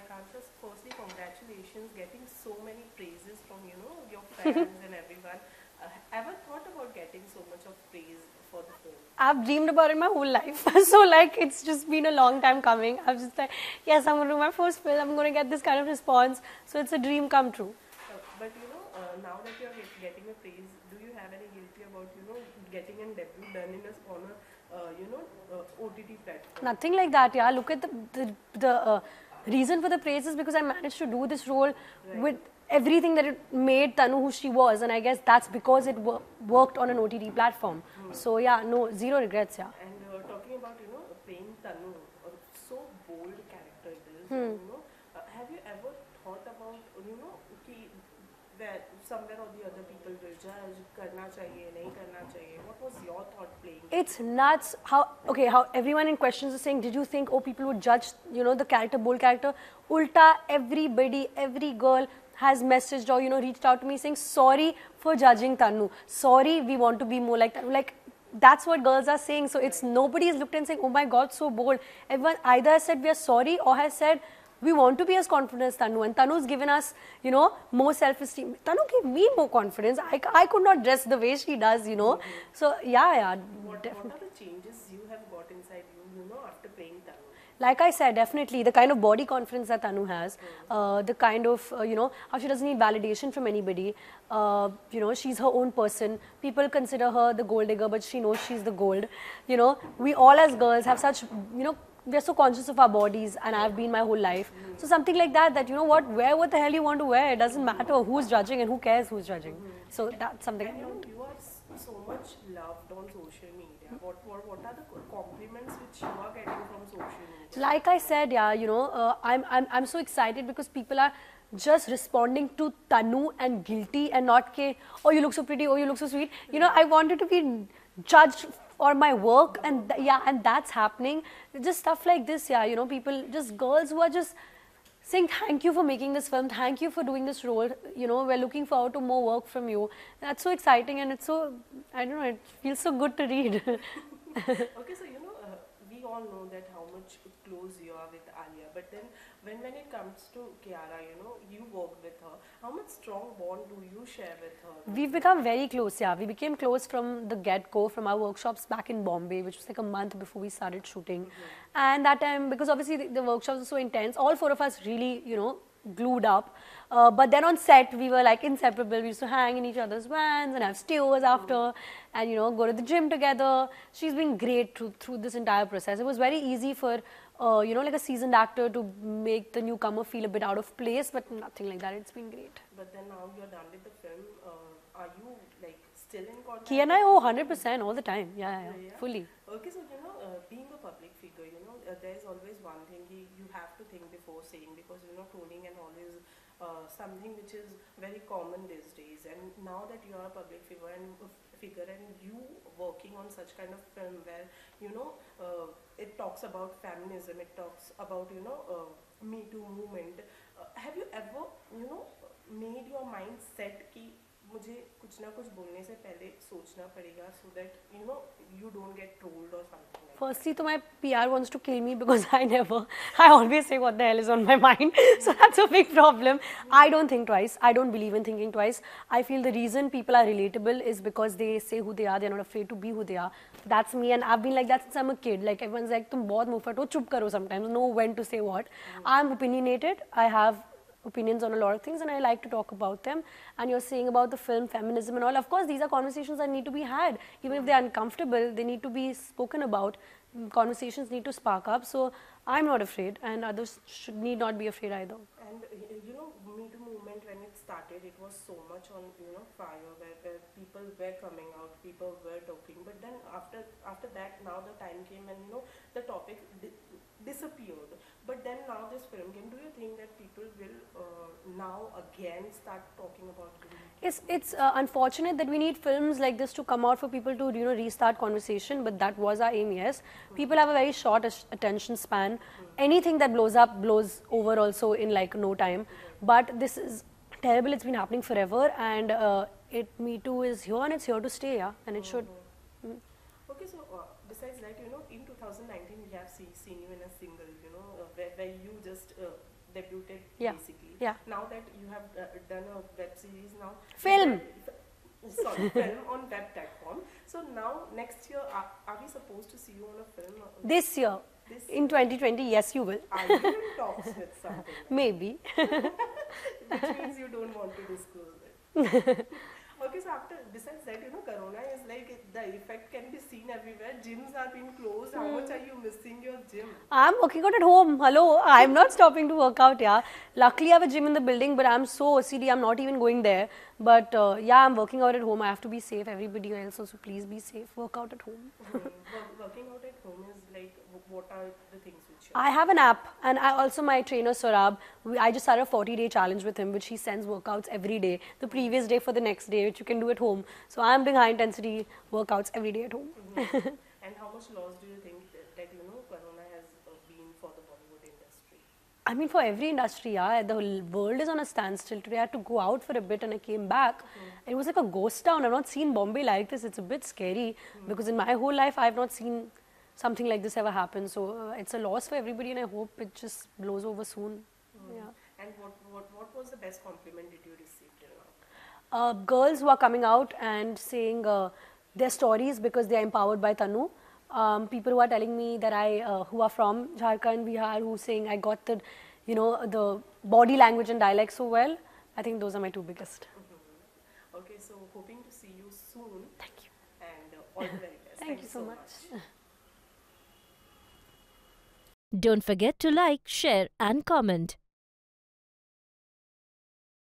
Akansha, firstly, congratulations, getting so many praises from, your fans and everyone. Ever thought about getting so much of praise for the film? I've dreamed about it my whole life. So like it's just been a long time coming. I was just like, yes, I'm going to do my first film. I'm going to get this kind of response. So it's a dream come true. But now that you're getting a praise, do you have any guilty about, getting a debut done in on a OTT platform? Nothing like that, yeah. Look at the reason for the praise is because I managed to do this role with everything that it made Tanu who she was, and I guess that's because it worked on an OTT platform. So yeah, no, zero regrets, yeah. And talking about playing Tanu, so bold character it is. Have you ever thought about that somewhere or the other people will judge, karna chahiye, nahi karna chahiye? What was your thought playing? It's nuts how everyone in questions is saying, did you think people would judge the character, bold character? Ulta, everybody, every girl has messaged or reached out to me saying sorry for judging Tanu. Sorry, we want to be more like Tanu. Like that's what girls are saying. So it's nobody has looked and saying, oh my God, so bold. Everyone either has said we are sorry or has said we want to be as confident as Tanu, and Tanu's given us, more self-esteem. Tanu gave me more confidence. I could not dress the way she does, So yeah, definitely. What are the changes you have got inside you, after playing Tanu? Like I said, definitely the kind of body confidence that Tanu has, the kind of, how she doesn't need validation from anybody. She's her own person. People consider her the gold digger, but she knows she's the gold. We all as girls have such, we are so conscious of our bodies, and I've been my whole life. So something like that, wear what the hell you want to wear. It doesn't matter who's judging and who cares who's judging. So that's something I want. You are so much loved on social media. What are the compliments which you are getting from social media? Like I said, yeah, I'm so excited because people are just responding to Tanu and guilty and not ke, oh you look so pretty, oh you look so sweet. I wanted to be judged for my work, and and that's happening. Just stuff like this, yeah, people, just girls who are just saying thank you for making this film, thank you for doing this role, we're looking forward to more work from you. That's so exciting, and it's so, I don't know, it feels so good to read. Okay, so we all know that how much close you are with Alia, but then when it comes to Kiara, you worked with her. How much strong bond do you share with her? We've become very close, yeah. We became close from the get-go, from our workshops back in Bombay, which was like a month before we started shooting. And that time, because obviously the workshops were so intense, all four of us really, glued up. But then on set, we were like inseparable. We used to hang in each other's vans and have stews after, and go to the gym together. She's been great through this entire process. It was very easy for like a seasoned actor to make the newcomer feel a bit out of place, but nothing like that. It's been great. But then now you're done with the film. Are you like still in contact? Ki and I, 100% all the time. Yeah, fully. Okay, so being a public figure, there's always one thing you have to think before saying, because toning and all is something which is very common these days. And now that you are a public figure and you working on such kind of film where it talks about feminism, it talks about Me Too movement. Have you ever made your mind set कि मुझे कुछ ना कुछ बोलने से पहले सोचना पड़ेगा, so that you don't get trolled or something like Firstly, my PR wants to kill me because I always say what the hell is on my mind. So that's a big problem. I don't think twice. I don't believe in thinking twice. I feel the reason people are relatable is because they say who they are. They're not afraid to be who they are. That's me, and I've been like that since I'm a kid. Like everyone's like, "Tum bahut muffat ho, chup karo." Sometimes know when to say what. I'm opinionated. I have opinions on a lot of things, and I like to talk about them. And you're saying about the film, feminism and all, of course these are conversations that need to be had. Even if they're uncomfortable, they need to be spoken about. Conversations need to spark up. So I'm not afraid, and others need not be afraid either. And Me Too movement, when it started, it was so much on fire, where people were coming out, people were talking. But then after that, now the time came and the topic disappeared. But then now this film came. Do you think that people will now again start talking about it? It's unfortunate that we need films like this to come out for people to restart conversation, but that was our aim, yes. People have a very short attention span. Anything that blows up blows over also in like no time. But this is terrible. It's been happening forever, and Me Too is here and it's here to stay, yeah, and it should. Okay, so besides that, in 2019 we have seen you in a single, where you just debuted Yeah. basically. Yeah. Now that you have done a web series now. Film. Sorry, film on web platform. So now next year, are we supposed to see you on a film? This year. This In 2020, yes, you will. Are you in talks with something? Maybe. Which means you don't want to disclose it. Okay, so besides that, Corona is like the effect can be seen everywhere. Gyms are being closed. How much are you missing your gym? I'm working out at home. Hello, I'm not stopping to work out, yeah. Luckily, I have a gym in the building, but I'm so OCD, I'm not even going there. But yeah, I'm working out at home. I have to be safe. Everybody else also, please be safe. Work out at home. Working out at home is like, what are the things which you I have an app, and my trainer Saurabh, I just started a 40-day challenge with him, which he sends workouts every day, the previous day for the next day, which you can do at home. So I'm doing high intensity workouts every day at home. And how much loss do you think that Corona has been for the Bollywood industry? I mean, for every industry, yeah, the world is on a standstill. Today I had to go out for a bit and I came back. It was like a ghost town. I've not seen Bombay like this. It's a bit scary because in my whole life, I've not seen something like this ever happen. So it's a loss for everybody and I hope it just blows over soon. Yeah. And what was the best compliment that you received till now? Girls who are coming out and saying their stories because they are empowered by Tanu. People who are telling me that who are from Jharkhand, Bihar, who saying I got the, the body language and dialect so well. I think those are my two biggest. Okay, so hoping to see you soon. Thank you. And all the very best. Thank you so much. Don't forget to like, share and comment.